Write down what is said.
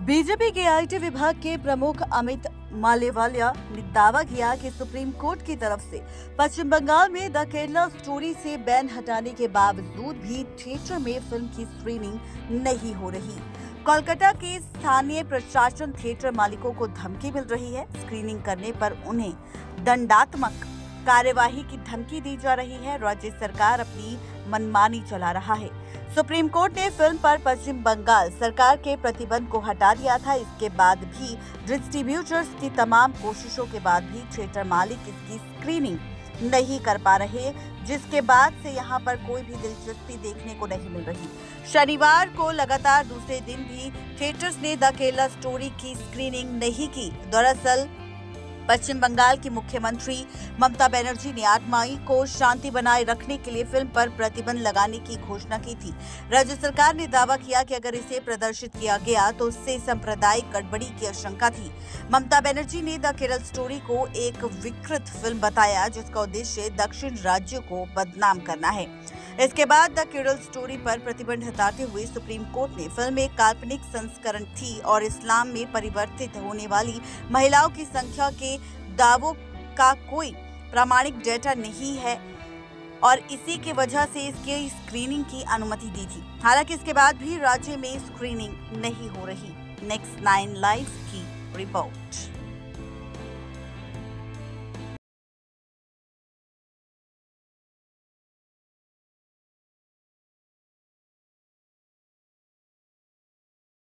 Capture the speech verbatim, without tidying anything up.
BJP के IT विभाग के प्रमुख अमित मालेवालिया ने दावा किया कि सुप्रीम कोर्ट की तरफ से पश्चिम बंगाल में द केरला स्टोरी से बैन हटाने के बावजूद भी थिएटर में फिल्म की स्क्रीनिंग नहीं हो रही। कोलकाता के स्थानीय प्रशासन थिएटर मालिकों को धमकी मिल रही है। स्क्रीनिंग करने पर उन्हें दंडात्मक कार्यवाही की धमकी दी जा रही है। राज्य सरकार अपनी मनमानी चला रहा है। सुप्रीम कोर्ट ने फिल्म पर पश्चिम बंगाल सरकार के प्रतिबंध को हटा दिया था। इसके बाद भी डिस्ट्रीब्यूटर्स की तमाम कोशिशों के बाद भी थिएटर मालिक इसकी स्क्रीनिंग नहीं कर पा रहे, जिसके बाद से यहां पर कोई भी दिलचस्पी देखने को नहीं मिल रही। शनिवार को लगातार दूसरे दिन भी थिएटर्स ने द केरला स्टोरी की स्क्रीनिंग नहीं की। दरअसल पश्चिम बंगाल की मुख्यमंत्री ममता बनर्जी ने आठ मई को शांति बनाए रखने के लिए फिल्म पर प्रतिबंध लगाने की घोषणा की थी। राज्य सरकार ने दावा किया कि अगर इसे प्रदर्शित किया गया तो उससे सांप्रदायिक गड़बड़ी की आशंका थी। ममता बनर्जी ने द केरला स्टोरी को एक विकृत फिल्म बताया, जिसका उद्देश्य दक्षिण राज्यों को बदनाम करना है। इसके बाद द केरला स्टोरी पर प्रतिबंध हटाते हुए सुप्रीम कोर्ट ने फिल्म एक काल्पनिक संस्करण थी और इस्लाम में परिवर्तित होने वाली महिलाओं की संख्या के दावों का कोई प्रामाणिक डेटा नहीं है और इसी की वजह से इसकी स्क्रीनिंग की अनुमति दी थी। हालांकि इसके बाद भी राज्य में स्क्रीनिंग नहीं हो रही। नेक्स्ट नाइन लाइव की रिपोर्ट।